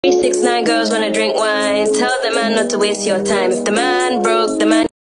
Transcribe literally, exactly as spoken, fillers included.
Three, six, nine girls wanna drink wine. Tell the man not to waste your time. If the man broke, the man